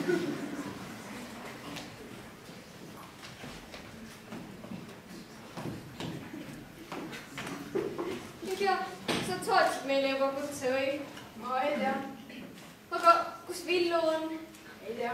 ei tea, sa saatsid meile juba kutse või? Ma ei tea. Aga kus Villu on? Ei tea.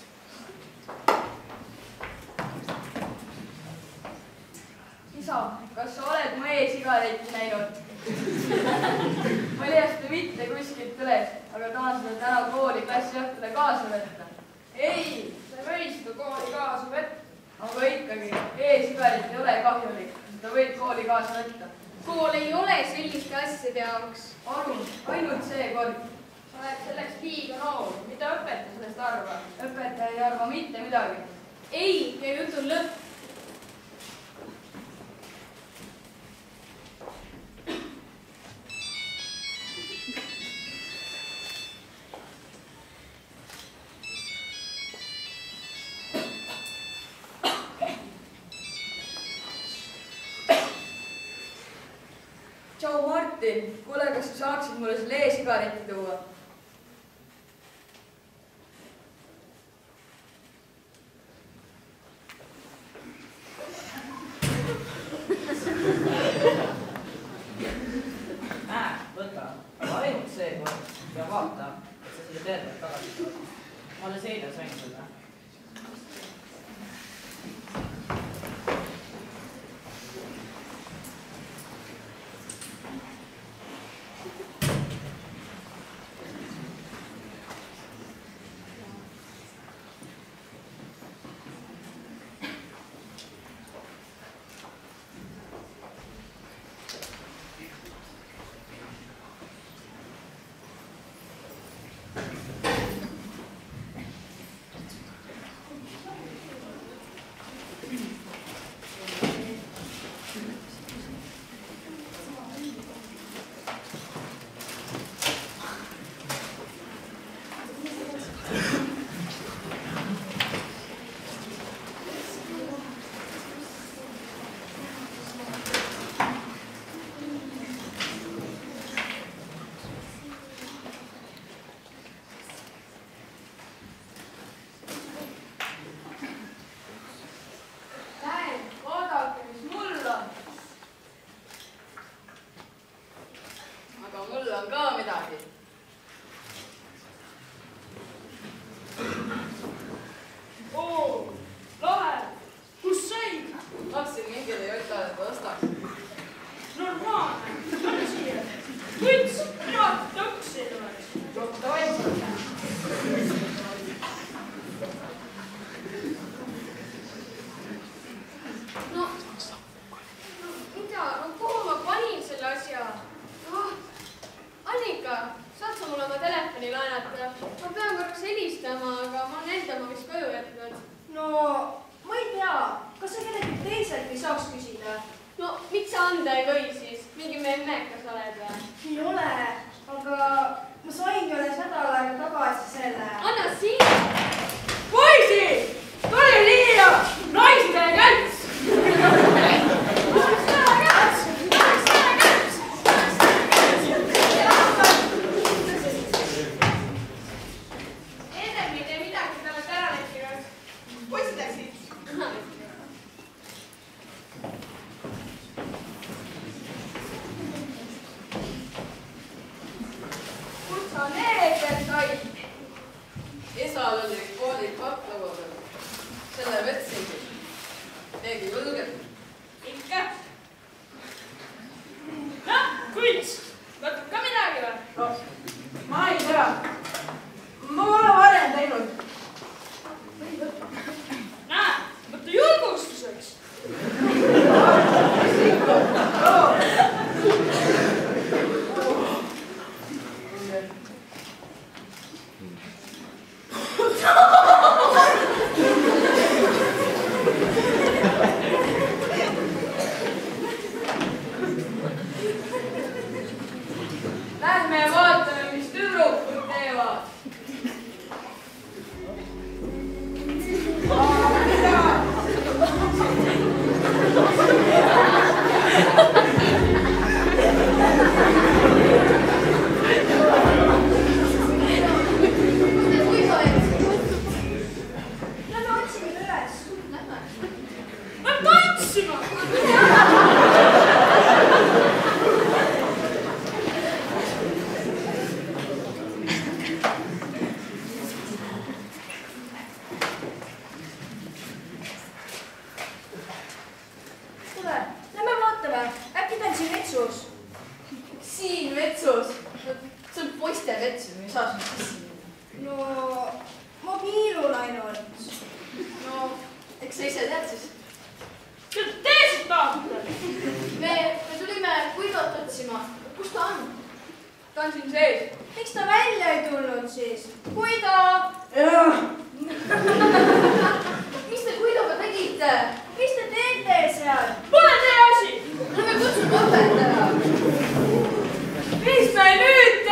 Isa, kas sa oled mu e-sigaretti näinud? Ma ei leia seda mitte kuskilt üles, aga tahan seda täna kooli klassiõhtule kaasa võtta. Ei, sa ei või seda kooli kaasa võtta. Aga ikkagi, e-sigaret ei ole kahjulik, seda võid kooli kaasa võtta. Kool ei ole selliste asjade jaoks. Palun, ainult seekord. Sa oled selleks liiga noor. Mida õpetaja sellest arvab? Õpetaja ei arva mitte midagi. Ei, ja jutu lõpp. Tšau, Martin. Kuule, kas sa saaksid mulle selle e-sigareti tuua? Võta, aga ainult seekord ja vaata, et sa selle tervelt tagasi saad. Ma alles eile sain seda. no mobiilul ainult. no, eks sa ise tead siis. Tee siit tahate! Me tulime Guidot otsima. Kus ta on? Ta on siin sees. Miks ta välja ei tulnud siis? Guido! Mis te Guidoga tegite? Mis te teete seal? Pole teie asi! No me kutsume õpetaja. Mis me nüüd